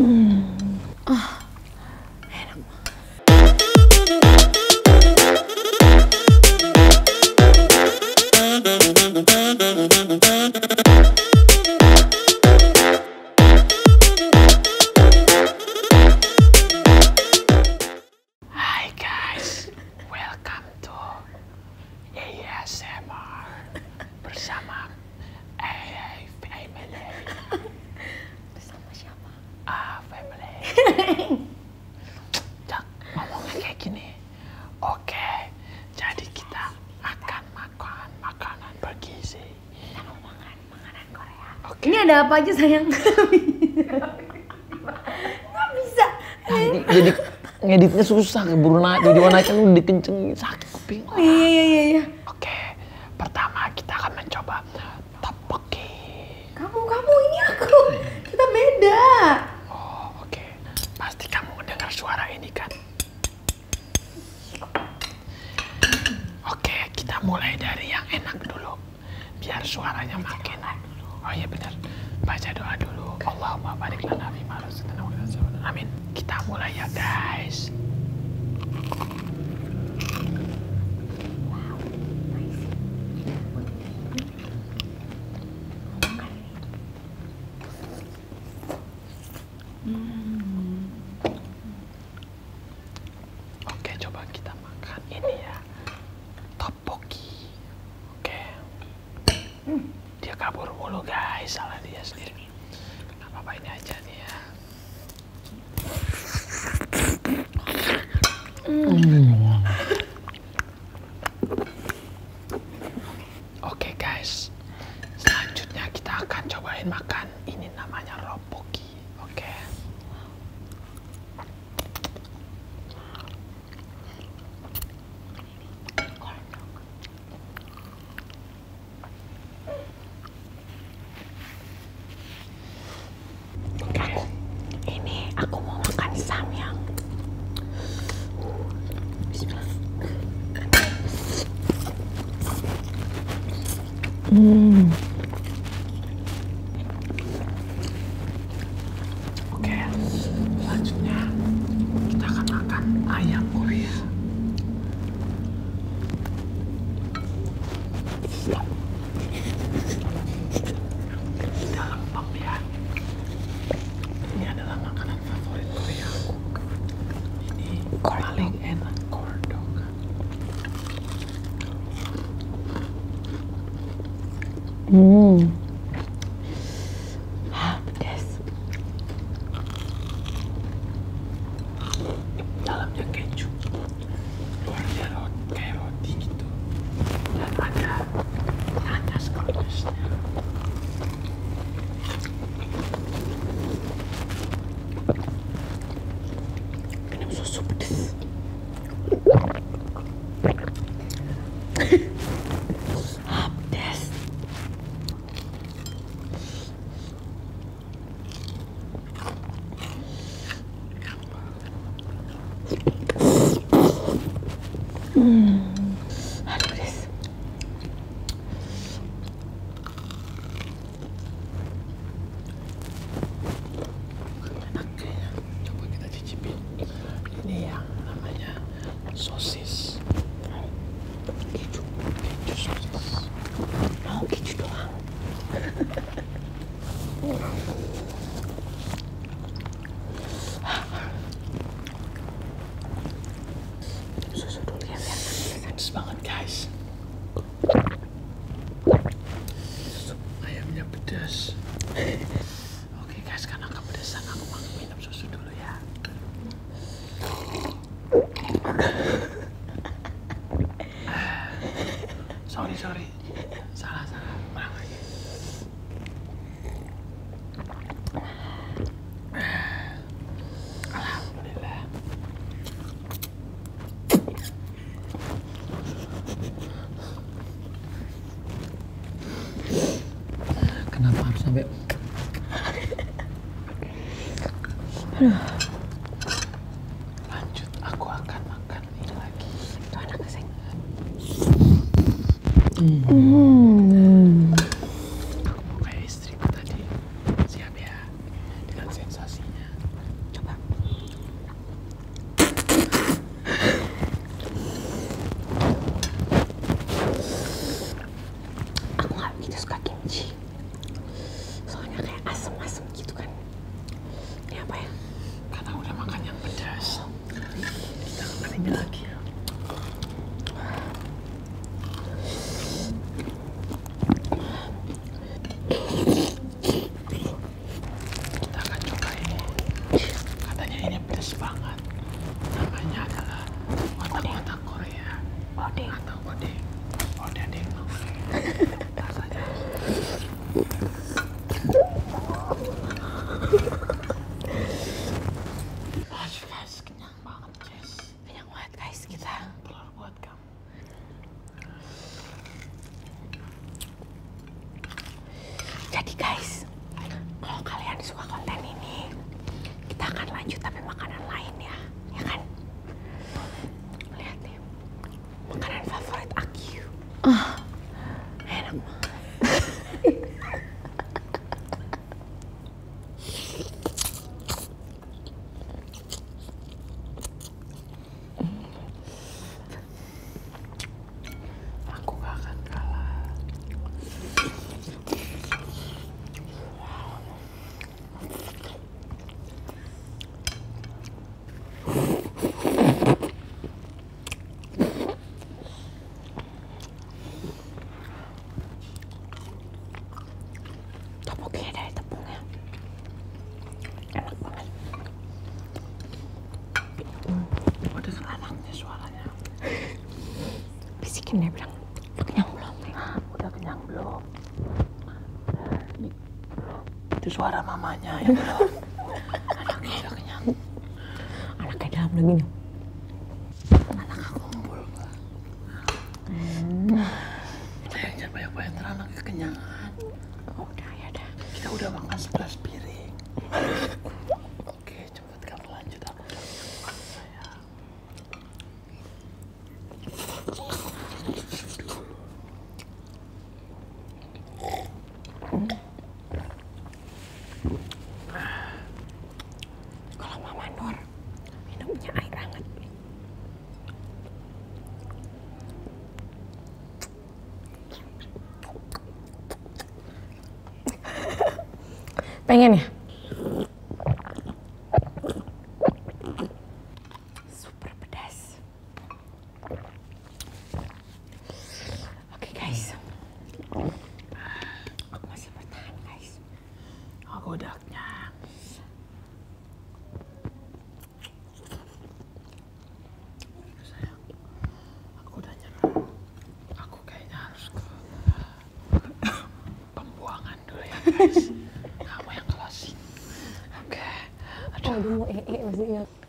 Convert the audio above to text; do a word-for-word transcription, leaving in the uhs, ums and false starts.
Hmm. Ah, enak. Hi guys, welcome to A S M R bersama A I Family. Bersama siapa? Ah, Family. Jak, ngomongnya kayak gini. Oke, jadi kita akan makan makanan bergizi. Kita mau makan makanan Korea. Oke. Ini ada apa aja sayang? Nggak bisa. Jadi, jadi ngeditnya susah, keburu naik, jadi naikkan udah dikencengin, sakit kuping. Iya iya iya iya. Oke, pertama kita akan mencoba tteokbokki. Kamu kamu ini aku. Kita beda. Oh, oke. Pasti kamu mendengar suara ini kan? Oke, kita mulai dari yang enak dulu. Biar suaranya makin. Oh iya benar. Baca doa dulu. Allahumma barik lana fima razaqtana wa la tazawwad. Amin. Kita mulai ya, guys. Oke, coba kita makan ini ya. Tteokbokki. Oke. Dia kabur mulu, guys. Salah dia sendiri. Gak apa-apa, ini aja nih ya. Oke, guys. Selanjutnya kita akan cobain makan ini, namanya tteokbokki. Oke. Oke. Ini aku mau makan samyang. Bismillah. Hmm. Oke. Selanjutnya kita akan makan ayam Korea. Tidak lempeng ya. Ini adalah makanan favorit Korea aku. Ini paling enak corn dog. Hmm. Ah, pedas. Dalamnya keju, luarnya roti kayak roti gitu, dan ada nanas kerdusnya. Minum susu pedas. Ah, pedas. Hmm. Aduh, pedas. Enak kayaknya. Coba kita cicipin. Ini yang namanya sosis. Keju, keju sosis. Mau keju doang. Susu dulu ya biar nanti. Pedes banget, guys. Ayamnya pedas. Oke guys, karena kepedesan aku mau minum susu dulu ya. Sorry, sorry. Salah, salah. Ulang lagi. Alhamdulillah. Kenapa harus sampai lanjut, aku akan makan ini lagi. Itu anak keseng. Hmm. Hmm. Aku mau kayak istriku tadi. Siap ya dengan sensasinya. Kita suka kimchi. Soalnya kayak asem-asem gitu kan. Ini apa ya? Karena udah makan yang pedas. Kita makan ini lagi ya. Kita akan coba ini. Katanya ini pedas banget. Namanya adalah otak-otak Korea. Odeng. Atau odeng. Odeng. Rasanya. Aduh guys, kenyang banget guys. Kenyang banget guys kita. Telur buat kamu. Jadi guys, kalau kalian suka konten ini, kita akan lanjut tapi makanan lain ya, ya kan? Lihat nih, makanan favorit aku. Ah, enak banget. Aku gak akan kalah. Topoknya dari tepungnya. Enak banget. Udah anaknya suaranya. Bisikin dia bilang, udah kenyang belum? Udah kenyang belum? Nih, itu suara mamanya ya belum. Anaknya udah kenyang. Anaknya dalam lagi nih. Anak aku kumpul. Hmm. Sayang jangan banyak-banyak ntar anaknya kenyangan. Oh, udah ya udah. Kita udah makan sebelas piring. Oke, cepet kamu lanjut. Aku udah kenyang sayang. Kalau Mama Nur minumnya air hangat. Pengen ya? Super pedas. Oke guys, aku masih bertahan guys. Aku udah kenyang. Sayang, aku udah nyerah. Aku kayaknya harus ke pembuangan dulu ya guys. Kamu yang closing. Oke. Oh, dia mau ee maksudnya.